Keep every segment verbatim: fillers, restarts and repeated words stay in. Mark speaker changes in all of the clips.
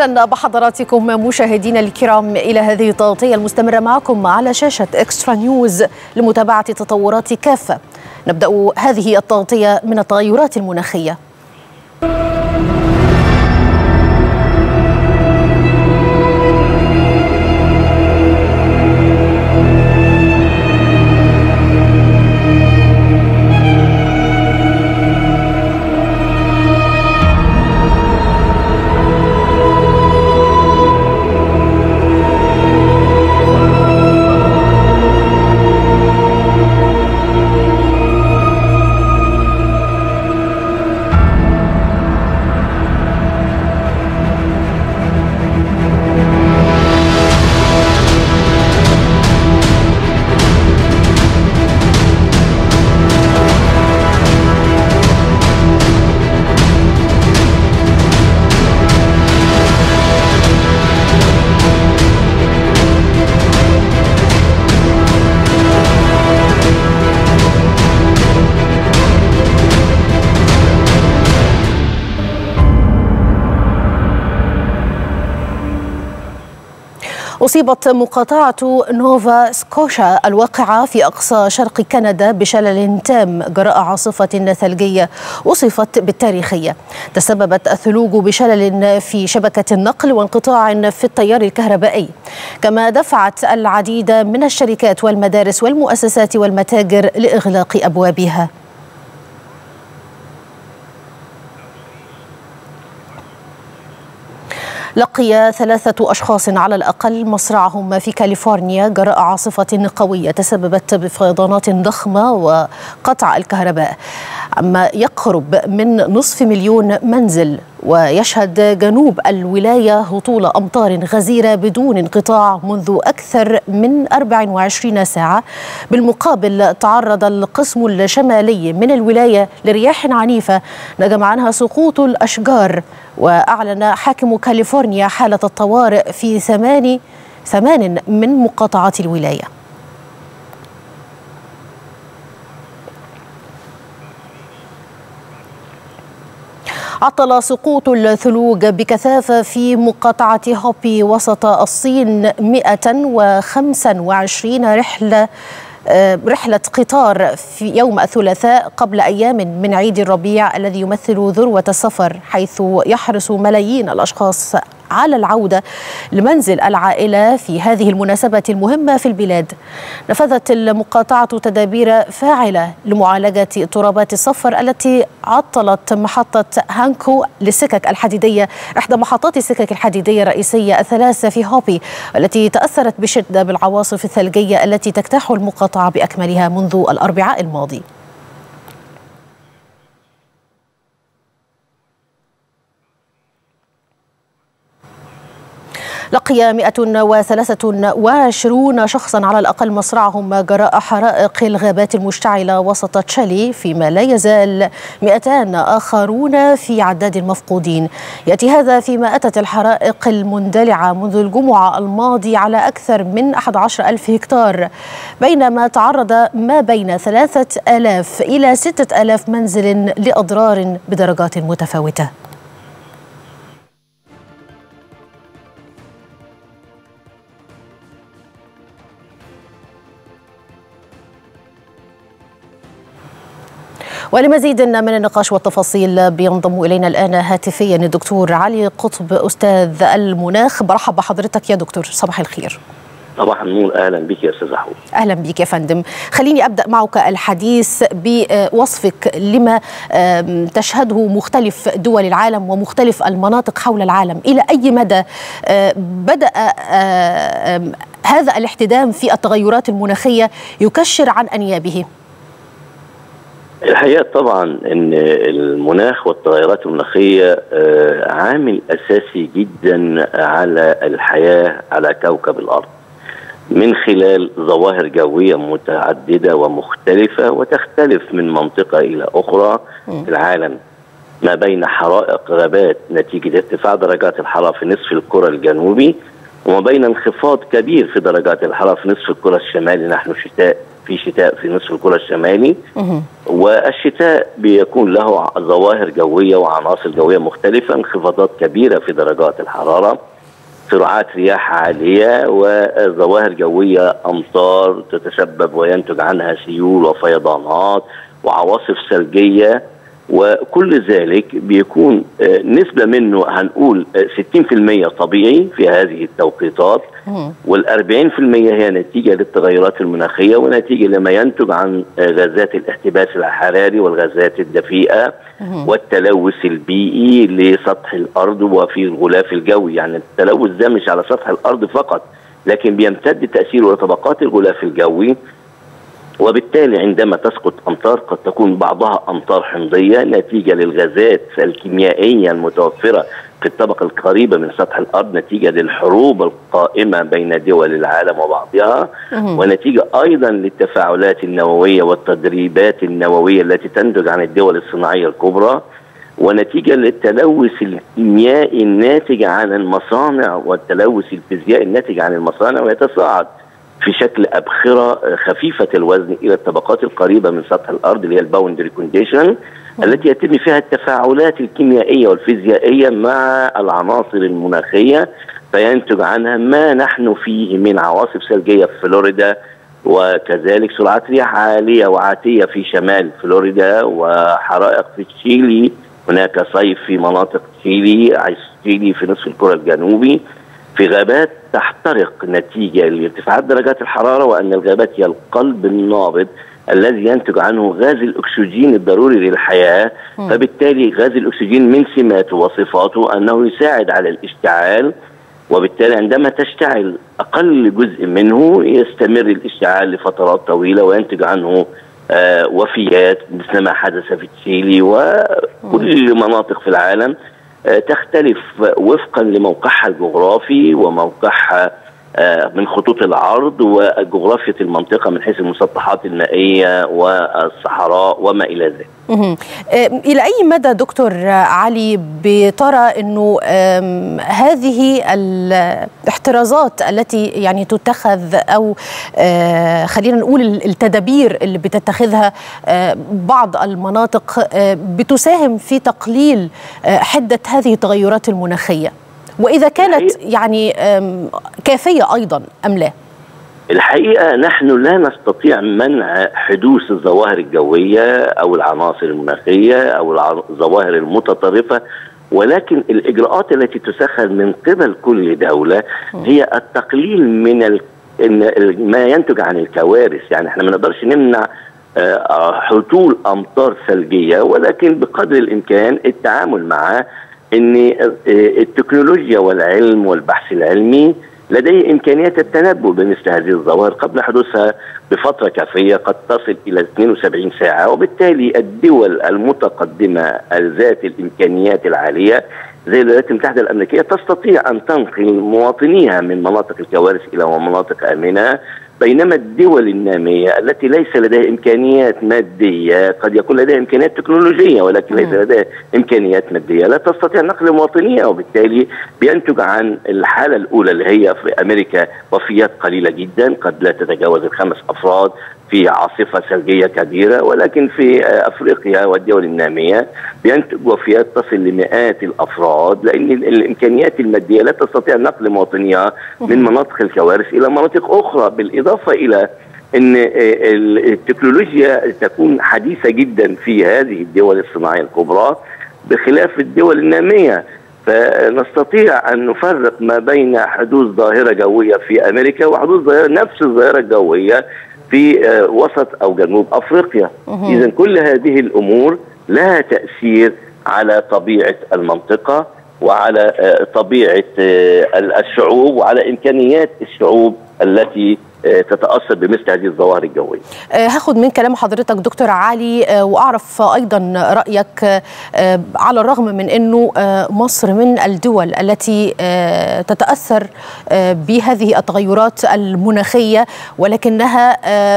Speaker 1: أهلا بحضراتكم مشاهدينا الكرام إلى هذه التغطية المستمرة معكم على شاشة إكسترا نيوز لمتابعة تطورات كافة. نبدأ هذه التغطية من التغيرات المناخية. أصيبت مقاطعة نوفا سكوشا الواقعة في أقصى شرق كندا بشلل تام جراء عاصفة ثلجية وصفت بالتاريخية. تسببت الثلوج بشلل في شبكة النقل وانقطاع في التيار الكهربائي، كما دفعت العديد من الشركات والمدارس والمؤسسات والمتاجر لإغلاق أبوابها. لقي ثلاثة أشخاص على الأقل مصرعهم في كاليفورنيا جراء عاصفة قوية تسببت بفيضانات ضخمة وقطع الكهرباء، عما يقرب من نصف مليون منزل. ويشهد جنوب الولاية هطول أمطار غزيرة بدون انقطاع منذ أكثر من أربع وعشرين ساعة. بالمقابل تعرض القسم الشمالي من الولاية لرياح عنيفة نجم عنها سقوط الأشجار، وأعلن حاكم كاليفورنيا حالة الطوارئ في ثمان ثمان من مقاطعات الولاية. عطل سقوط الثلوج بكثافة في مقاطعة هوبي وسط الصين مئة وخمسة وعشرين رحلة رحلة قطار في يوم الثلاثاء قبل أيام من عيد الربيع الذي يمثل ذروة السفر، حيث يحرص ملايين الأشخاص على العودة لمنزل العائلة في هذه المناسبة المهمة في البلاد. نفذت المقاطعة تدابير فاعلة لمعالجة اضطرابات السفر التي عطلت محطة هانكو للسكك الحديدية، إحدى محطات السكك الحديدية الرئيسية الثلاثة في هوبي، التي تأثرت بشدة بالعواصف الثلجية التي تجتاح المقاطعة بأكملها منذ الأربعاء الماضي. لقي مئة وثلاثة وعشرين شخصا على الأقل مصرعهم جراء حرائق الغابات المشتعلة وسط تشيلي، فيما لا يزال مئتان آخرون في عداد المفقودين. يأتي هذا فيما أتت الحرائق المندلعة منذ الجمعة الماضي على أكثر من أحد عشر ألف هكتار، بينما تعرض ما بين ثلاثة آلاف إلى ستة آلاف منزل لأضرار بدرجات متفاوتة. ولمزيد من النقاش والتفاصيل بينضم إلينا الآن هاتفيا الدكتور علي قطب أستاذ المناخ. برحب بحضرتك يا دكتور، صباح الخير.
Speaker 2: صباح النور، أهلا بك يا أستاذ حول.
Speaker 1: أهلا بك يا فندم. خليني أبدأ معك الحديث بوصفك لما تشهده مختلف دول العالم ومختلف المناطق حول العالم. إلى أي مدى بدأ هذا الاحتدام في التغيرات المناخية يكشر عن أنيابه؟
Speaker 2: الحقيقة طبعا ان المناخ والتغيرات المناخية عامل اساسي جدا على الحياة على كوكب الارض، من خلال ظواهر جوية متعددة ومختلفة وتختلف من منطقة الى اخرى في العالم، ما بين حرائق غابات نتيجة ارتفاع درجات الحرارة في نصف الكرة الجنوبي، وما بين انخفاض كبير في درجات الحرارة في نصف الكرة الشمالي نحو شتاء في شتاء في نصف الكرة الشمالي، والشتاء بيكون له ظواهر جوية وعناصر جوية مختلفة، انخفاضات كبيرة في درجات الحرارة، سرعات رياح عالية، وظواهر جوية أمطار تتسبب وينتج عنها سيول وفيضانات وعواصف ثلجية. وكل ذلك بيكون نسبة منه هنقول ستين في المية طبيعي في هذه التوقيتات، والأربعين في المية هي نتيجة للتغيرات المناخية ونتيجة لما ينتج عن غازات الاحتباس الحراري والغازات الدفيئة والتلوث البيئي لسطح الأرض وفي الغلاف الجوي. يعني التلوث ده مش على سطح الأرض فقط، لكن بيمتد تأثيره لطبقات الغلاف الجوي، وبالتالي عندما تسقط أمطار قد تكون بعضها أمطار حمضية نتيجة للغازات الكيميائية المتوفرة في الطبقة القريبة من سطح الأرض نتيجة للحروب القائمة بين دول العالم وبعضها، ونتيجة أيضا للتفاعلات النووية والتدريبات النووية التي تنتج عن الدول الصناعية الكبرى، ونتيجة للتلوث الكيميائي الناتج عن المصانع والتلوث الفيزيائي الناتج عن المصانع، ويتصاعد في شكل أبخرة خفيفة الوزن إلى الطبقات القريبة من سطح الأرض اللي هي الباوندري كونديشن التي يتم فيها التفاعلات الكيميائية والفيزيائية مع العناصر المناخية، فينتج عنها ما نحن فيه من عواصف ثلجية في فلوريدا، وكذلك سرعات رياح عالية وعاتية في شمال فلوريدا، وحرائق في تشيلي، هناك صيف في مناطق تشيلي، عيش تشيلي في نصف الكرة الجنوبي، في غابات تحترق نتيجة لارتفاعات درجات الحرارة، وأن الغابات هي القلب النابض الذي ينتج عنه غاز الأكسجين الضروري للحياة. م. فبالتالي غاز الأكسجين من سماته وصفاته أنه يساعد على الاشتعال، وبالتالي عندما تشتعل أقل جزء منه يستمر الاشتعال لفترات طويلة وينتج عنه آه وفيات مثل ما حدث في تشيلي وكل مناطق في العالم تختلف وفقا لموقعها الجغرافي وموقعها من خطوط العرض وجغرافية المنطقة من حيث المسطحات المائية والصحراء وما إلى ذلك.
Speaker 1: إلى أي مدى دكتور علي بترى أنه هذه الاحترازات التي يعني تتخذ أو خلينا نقول التدابير اللي بتتخذها بعض المناطق بتساهم في تقليل حدة هذه التغيرات المناخية، وإذا كانت يعني كافية أيضا أم لا؟
Speaker 2: الحقيقة نحن لا نستطيع منع حدوث الظواهر الجوية أو العناصر المناخية أو الظواهر المتطرفة، ولكن الإجراءات التي تسخر من قبل كل دولة هي التقليل من ال... ما ينتج عن الكوارث. يعني احنا ما نقدرش نمنع حصول أمطار ثلجية، ولكن بقدر الإمكان التعامل معها، ان التكنولوجيا والعلم والبحث العلمي لديه إمكانيات التنبؤ بمثل هذه الظواهر قبل حدوثها بفترة كافية قد تصل إلى اثنين وسبعين ساعة، وبالتالي الدول المتقدمة ذات الإمكانيات العالية زي الولايات المتحدة الأمريكية تستطيع أن تنقل مواطنيها من مناطق الكوارث إلى مناطق آمنة، بينما الدول النامية التي ليس لديها إمكانيات مادية قد يكون لديها إمكانيات تكنولوجية ولكن ليس لديها إمكانيات مادية لا تستطيع نقل مواطنيها، وبالتالي بينتج عن الحالة الأولى اللي هي في أمريكا وفيات قليلة جدا قد لا تتجاوز الخمس أفراد في عاصفة ثلجية كبيرة، ولكن في أفريقيا والدول النامية بينتج وفيات تصل لمئات الأفراد، لأن الإمكانيات المادية لا تستطيع نقل مواطنيها من مناطق الكوارث إلى مناطق أخرى، بالإضافة إلى أن التكنولوجيا تكون حديثة جدا في هذه الدول الصناعية الكبرى بخلاف الدول النامية. فنستطيع أن نفرق ما بين حدوث ظاهرة جوية في أمريكا وحدوث ظاهرة نفس الظاهرة الجوية في وسط أو جنوب أفريقيا. إذن كل هذه الأمور لها تأثير على طبيعة المنطقة وعلى طبيعة الشعوب وعلى إمكانيات الشعوب التي تتأثر بمثل هذه الظواهر الجوية.
Speaker 1: هاخد من كلام حضرتك دكتور علي وأعرف أيضا رأيك، على الرغم من أنه مصر من الدول التي تتأثر بهذه التغيرات المناخية، ولكنها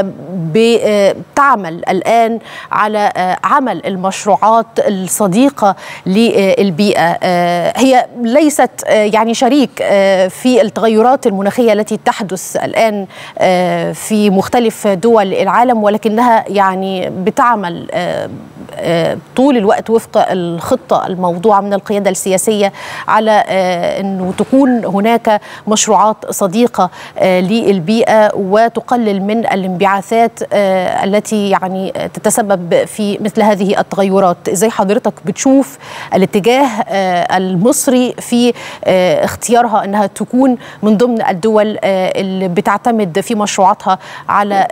Speaker 1: بتعمل الآن على عمل المشروعات الصديقة للبيئة. هي ليست يعني شريك في التغيرات المناخية التي تحدث الآن في مختلف دول العالم، ولكنها يعني بتعمل طول الوقت وفق الخطة الموضوعة من القيادة السياسية على أنه تكون هناك مشروعات صديقة للبيئة وتقلل من الانبعاثات التي يعني تتسبب في مثل هذه التغيرات. ازاي حضرتك بتشوف الاتجاه المصري في اختيارها انها تكون من ضمن الدول اللي بتعتمد في مشروعاتها على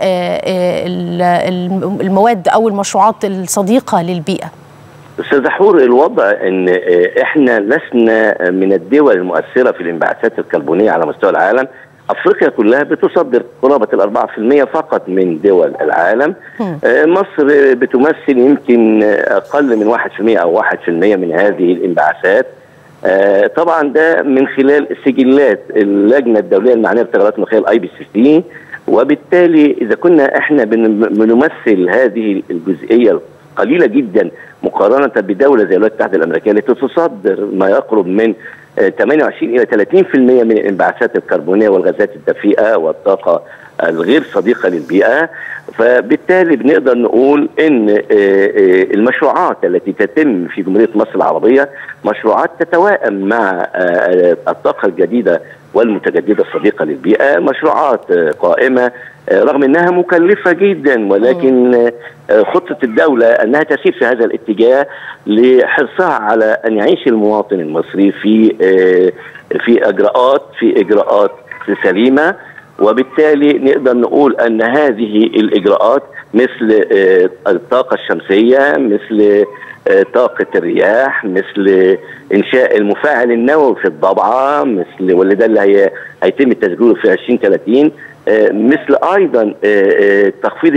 Speaker 1: المواد او المشروعات الصديقة للبيئة؟
Speaker 2: أستاذ حور، الوضع ان احنا لسنا من الدول المؤثرة في الانبعاثات الكربونية على مستوى العالم. افريقيا كلها بتصدر قرابة الأربعة في المئة فقط من دول العالم. مصر بتمثل يمكن اقل من واحد في المئة او واحد في المئة من هذه الانبعاثات. طبعا ده من خلال سجلات اللجنة الدولية المعنية بالتغيرات المناخية الاي بي سي سي، وبالتالي اذا كنا احنا بنمثل هذه الجزئية قليلة جدا مقارنة بدولة زي الولايات المتحدة الأمريكية التي تصدر ما يقرب من ثمانية وعشرين إلى ثلاثين في المئة من الانبعاثات الكربونية والغازات الدفيئة والطاقة الغير صديقة للبيئة. فبالتالي بنقدر نقول ان المشروعات التي تتم في جمهورية مصر العربية مشروعات تتوائم مع الطاقة الجديدة والمتجددة الصديقة للبيئة، مشروعات قائمة رغم انها مكلفة جدا، ولكن خطة الدولة انها تسير في هذا الاتجاه لحرصها على ان يعيش المواطن المصري في في اجراءات في اجراءات سليمة. وبالتالي نقدر نقول ان هذه الاجراءات مثل الطاقة الشمسية، مثل طاقة الرياح، مثل انشاء المفاعل النووي في الضبعة، مثل واللي ده اللي هي هيتم تسجيله في عشرين ثلاثين، مثل ايضا تخفيض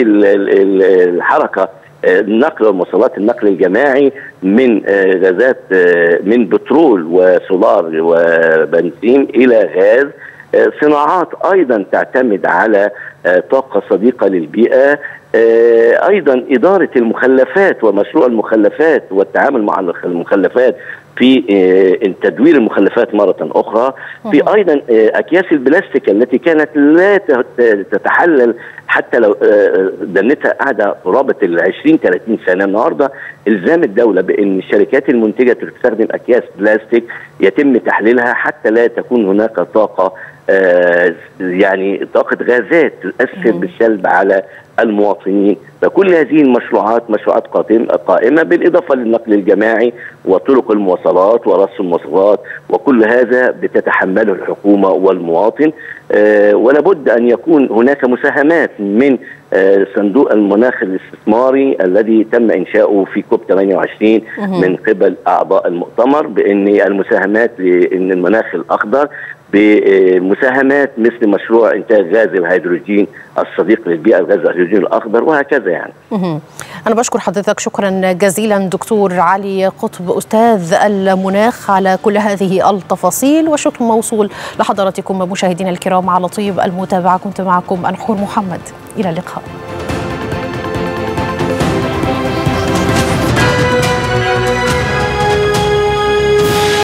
Speaker 2: الحركه النقل والمواصلات النقل الجماعي من غازات من بترول وسولار وبنزين الى غاز، صناعات ايضا تعتمد على طاقه صديقه للبيئه، ايضا اداره المخلفات ومشروع المخلفات والتعامل مع المخلفات في تدوير المخلفات مرة أخرى، في أيضا أكياس البلاستيك التي كانت لا تتحلل حتى لو دنتها قاعدة قرابة العشرين ثلاثين سنة. النهاردة إلزام الدولة بأن الشركات المنتجة تستخدم أكياس بلاستيك يتم تحليلها حتى لا تكون هناك طاقة يعني طاقة غازات تؤثر بالسلب على المواطنين. فكل هذه المشروعات مشروعات قائمة بالإضافة للنقل الجماعي وطرق المواصلات ورص المواصلات، وكل هذا بتتحمله الحكومة والمواطن. أه ولابد أن يكون هناك مساهمات من أه صندوق المناخ الاستثماري الذي تم إنشاؤه في كوب ثمانية وعشرين من قبل أعضاء المؤتمر، بأن المساهمات لأن المناخ الأخضر بمساهمات مثل مشروع إنتاج غاز الهيدروجين الصديق للبيئة، الغاز الهيدروجين الأخضر، وهكذا يعني.
Speaker 1: أنا بشكر حضرتك شكرا جزيلا دكتور علي قطب أستاذ المناخ على كل هذه التفاصيل، وشكر موصول لحضراتكم مشاهدينا الكرام على طيب المتابعة. كنت معكم أنا حور محمد، إلى اللقاء.